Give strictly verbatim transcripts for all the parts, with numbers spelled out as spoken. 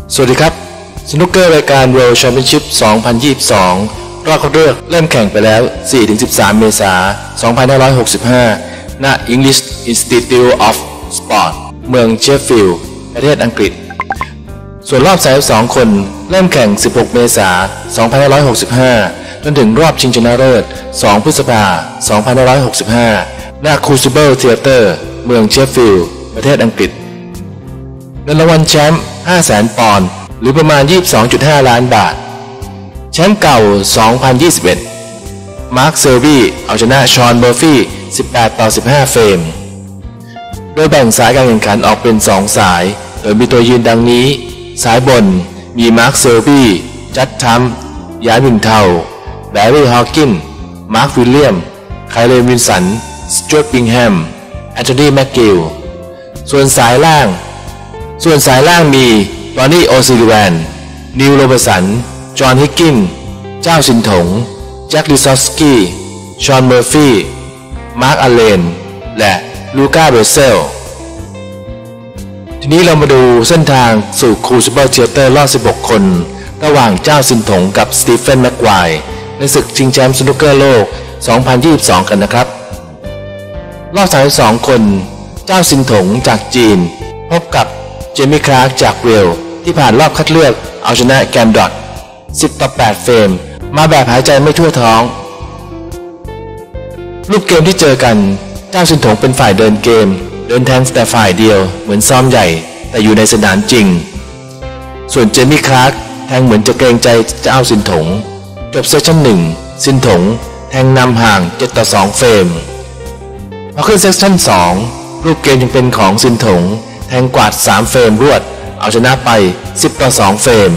สวัสดีครับสนุกเกอร์รายการ World Championship สองพันยี่สิบสองรอบคัดเลือกเริ่มแข่งไปแล้ว สี่ถึงสิบสาม เมษายน สองพันห้าร้อยหกสิบห้า ณ English Institute of Sport เมืองเชฟฟิลด์ประเทศอังกฤษส่วนรอบสามสิบสองคนเริ่มแข่ง สิบหก เมษายน สองพันห้าร้อยหกสิบห้า จนถึงรอบชิงชนะเลิศ สอง พฤษภาคม สองพันห้าร้อยหกสิบห้า ณ Crucible Theatre เมืองเชฟฟิลด์ประเทศอังกฤษเงินรางวัลแชมป์ ห้าแสน ปอนด์หรือประมาณ ยี่สิบสองจุดห้า ล้านบาทแชมป์เก่า สองพันยี่สิบเอ็ด มาร์ค เซอร์บี้เอาชนะชอน เมอร์ฟี่ สิบแปด ต่อ สิบห้า เฟรมโดยแบ่งสายการแข่งขันออกเป็นสองสายโดยมีตัวยืนดังนี้สายบนมีมาร์ค เซอร์บี้จัดทัมยานวินเทาแบร์รี่ ฮอว์กินมาร์ค วิลเลียมไคลเลน วินสันสจ๊วต บิงแฮมแอนโทนี แม็กกิลส่วนสายล่างส่วนสายล่างมีรอนนี่ โอซิลิแวน นิว โรเบอร์สัน จอห์น ฮิกกินเจ้าสินถงแจ็ค ลิซอฟสกี้ชอน เมอร์ฟี่มาร์ค อัลเลนและลูก้า เบเซลทีนี้เรามาดูเส้นทางสู่ครูซิเบิลเธียเตอร์รอบสิบหกคนระหว่างเจ้าสินถงกับสตีเฟน แม็กไกวร์ในศึกชิงแชมป์สนุกเกอร์โลก สองพันยี่สิบสอง กันนะครับรอบสามสิบสองคนเจ้าสินถงจากจีนพบกับเจมี่ คลาร์กจากเวลส์ที่ผ่านรอบคัดเลือกเอาชนะแกมดอตสิบ ต่อ แปด เฟรมมาแบบหายใจไม่ทั่วท้องรูปเกมที่เจอกันเจ้าสินถงเป็นฝ่ายเดินเกมเดินแทงแต่ฝ่ายเดียวเหมือนซ้อมใหญ่แต่อยู่ในสนามจริงส่วนเจมี่ คลาร์กแทงเหมือนจะเกรงใจเจ้าสินถงจบเซสชั่นหนึ่งสินถงแทงนำห่างเจ็ด ต่อ สอง เฟรมพอขึ้นเซสชั่นสองรูปเกมยังเป็นของสินถงแทงกวาดสามเฟรมรวดเอาชนะไปสิบ ต่อ สอง เฟรม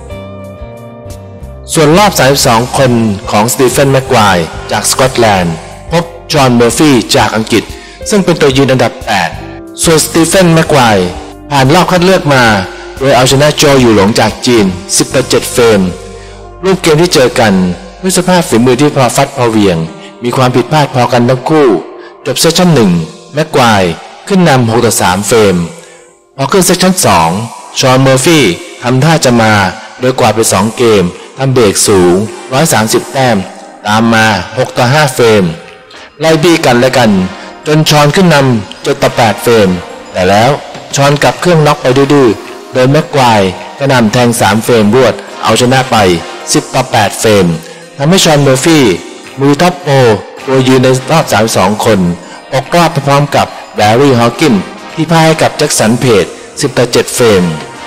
ส่วนรอบสามสิบสองคนของสตีเฟน แม็กไกวร์จากสกอตแลนด์พบจอห์น เมอร์ฟี่จากอังกฤษซึ่งเป็นตัวยืนอันดับแปดส่วนสตีเฟน แม็กไกวร์ผ่านรอบคัดเลือกมาโดยเอาชนะโจอยู่หลงจากจีนสิบ ต่อ เจ็ด เฟรมรูปเกมที่เจอกันด้วยสภาพฝีมือที่พอฟัดพอเหวี่ยงมีความผิดพลาดพอกันทั้งคู่จบเซสชั่นหนึ่งแม็กไกวร์ขึ้นนำหก ต่อ สาม เฟรมพอขึ้นเซสชั่นสองชอน เมอร์ฟี่ทำท่าจะมาโดยกวาดไปสองเกมทำเบรกสูงหนึ่งร้อยสามสิบแต้มตามมาหก ต่อ ห้า เฟรมไล่บี้กันและกันจนชอนขึ้นนำเจ็ด ต่อ แปด เฟรมแต่แล้วชอนกลับเครื่องน็อกไปดื้อๆโดยแม็กไกวร์ก็นำแทงสามเฟรมรวดเอาชนะไปสิบ ต่อ แปด เฟรมทำให้ชอน เมอร์ฟี่มือท็อปโปรตัวยืนในรอบสามสิบสองคนตกรอบพร้อมกับแบร์รี่ ฮอว์กินที่พ่ายให้กับแจ็คสัน เพจสิบ ต่อ เจ็ด เฟรม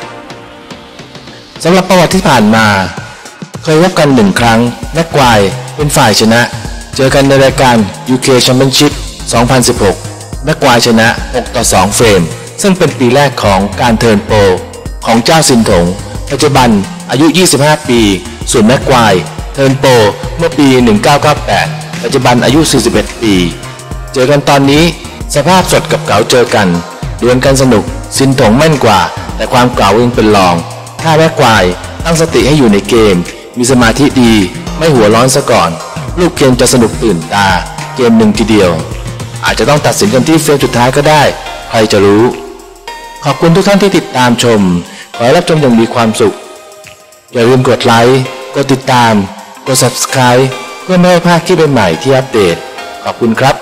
สำหรับประวัติที่ผ่านมาเคยพบกันหนึ่งครั้งแม็กไกวร์เป็นฝ่ายชนะเจอกันในรายการ ยู เค Championship สองพันสิบหกแม็กไกวร์ชนะหก ต่อ สอง เฟรมซึ่งเป็นปีแรกของการเทิร์นโปรของเจ้าสินถงปัจจุบันอายุยี่สิบห้าปีส่วนแม็กไกวร์เทิร์นโปรเมื่อปีหนึ่งพันเก้าร้อยเก้าสิบแปดปัจจุบันอายุสี่สิบเอ็ดปีเจอกันตอนนี้สภาพสดกับเก๋าเจอกันดวลกันสนุกสินถงแม่นกว่าแต่ความเก๋ายังเป็นรองถ้าแม็กไกวร์ตั้งสติให้อยู่ในเกมมีสมาธิดีไม่หัวร้อนซะก่อนลูกเกมจะสนุกตื่นตาเกมหนึ่งทีเดียวอาจจะต้องตัดสินกันที่เฟรมสุดท้ายก็ได้ใครจะรู้ขอบคุณทุกท่านที่ติดตามชมขอให้รับชมอย่างมีความสุขอย่าลืมกดไลค์กดติดตามกด ซับสไครบ์ เพื่อไม่ให้พลาดคลิปใหม่ๆที่อัปเดตขอบคุณครับ